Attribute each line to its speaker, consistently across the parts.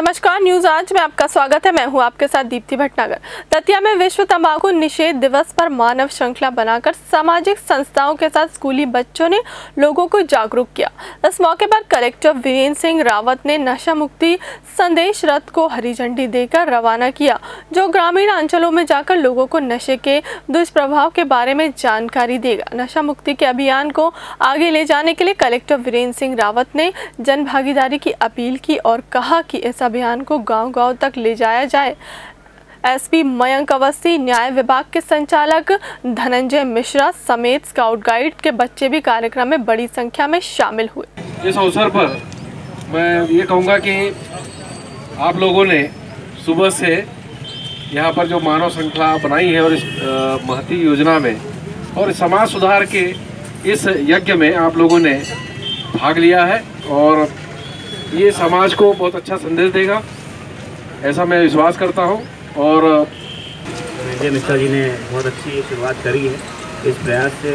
Speaker 1: नमस्कार, न्यूज आज में आपका स्वागत है। मैं हूं आपके साथ दीप्ति भटनागर। दतिया में विश्व तंबाकू निषेध दिवस पर मानव श्रृंखला बनाकर सामाजिक संस्थाओं के साथ स्कूली बच्चों ने लोगों को जागरूक किया। इस मौके पर कलेक्टर वीरेंद्र सिंह रावत ने नशा मुक्ति संदेश रथ को हरी झंडी देकर रवाना किया, जो ग्रामीण अंचलों में जाकर लोगों को नशे के दुष्प्रभाव के बारे में जानकारी देगा। नशा मुक्ति के अभियान को आगे ले जाने के लिए कलेक्टर वीरेंद्र सिंह रावत ने जन भागीदारी की अपील की और कहा कि इस अभियान को गांव-गांव तक ले जाया जाए। एसपी मयंक अवस्थी, न्याय विभाग के संचालक धनंजय मिश्रा समेत स्काउट गाइड के बच्चे भी कार्यक्रम में बड़ी संख्या में शामिल हुए।
Speaker 2: इस अवसर पर मैं ये कहूँगा कि आप लोगों ने सुबह से यहाँ पर जो मानव श्रृंखला बनाई है और इस महती योजना में और समाज सुधार के इस यज्ञ में आप लोगों ने भाग लिया है और ये समाज को बहुत अच्छा संदेश देगा, ऐसा मैं विश्वास करता हूँ। और
Speaker 3: धनंजय मिश्रा जी ने बहुत अच्छी शुरुआत करी है। इस प्रयास से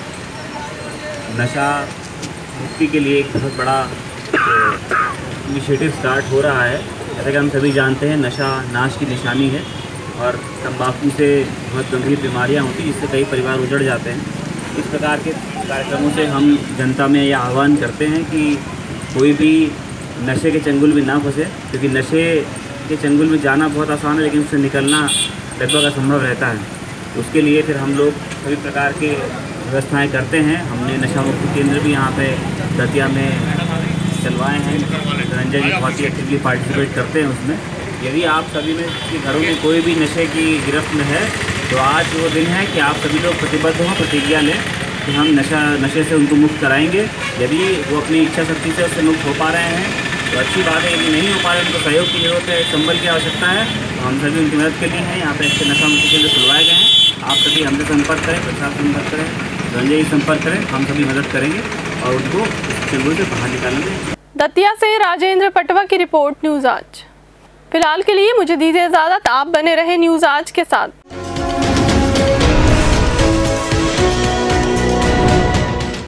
Speaker 3: नशा मुक्ति के लिए एक बहुत बड़ा इनिशिएटिव स्टार्ट हो रहा है। जैसा कि हम सभी जानते हैं, नशा नाश की निशानी है और तंबाकू से बहुत गंभीर बीमारियां होती हैं, जिससे कई परिवार उजड़ जाते हैं। इस प्रकार के कार्यक्रमों से हम जनता में यह आह्वान करते हैं कि कोई भी नशे के चंगुल में ना फंसे, क्योंकि नशे के चंगुल में जाना बहुत आसान है, लेकिन उससे निकलना लगभग असंभव रहता है। उसके लिए फिर हम लोग सभी प्रकार के व्यवस्थाएं करते हैं। हमने नशा मुक्ति केंद्र भी यहाँ पे दतिया में चलवाए हैं। धनंजय जी बहुत ही एक्टिवली पार्टिसिपेट करते हैं उसमें। यदि आप सभी में कि घरों में कोई भी नशे की गिरफ्त में है, तो आज वो दिन है कि आप सभी लोग प्रतिबद्ध हों, प्रतिज्ञा लें कि हम नशे से उनको मुक्त कराएंगे। यदि वो अपनी इच्छा शक्ति से उससे मुक्त हो पा रहे हैं तो अच्छी बात है, यदि नहीं हो पा रहे उनको सहयोग की जरूरत है, संबल की आवश्यकता है, तो हम सभी उनकी मदद के लिए हैं। यहाँ पे अच्छे नशा मुक्ति केंद्र खुलवाए गए हैं। आप सभी हमसे संपर्क करें, प्रशासन संपर्क करें, धनंजय जी संपर्क करें, हम सभी मदद करेंगे और उनको चंगुल से बाहर निकालेंगे।
Speaker 1: दतिया से राजेंद्र पटवा की रिपोर्ट, न्यूज आज। फिलहाल के लिए मुझे दीजिए इजाजत, आप बने रहे न्यूज आज के साथ।